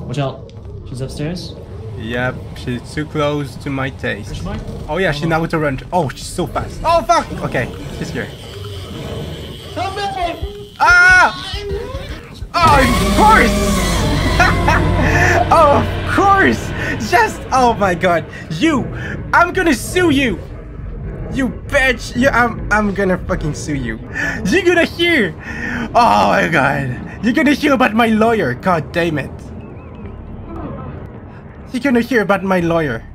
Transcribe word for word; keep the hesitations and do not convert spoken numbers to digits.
Watch out. She's upstairs. Yep, she's too close to my taste. Oh yeah, she's Oh, now with a run. Oh, she's so fast. Oh fuck! Okay, she's here. Help me! Ah! Oh, of course! Oh, of course! Just, oh my god. You! I'm gonna sue you! You bitch! You, I'm, I'm gonna fucking sue you. You're gonna hear! Oh my god. You're gonna hear about my lawyer. God damn it. You're gonna hear about my lawyer.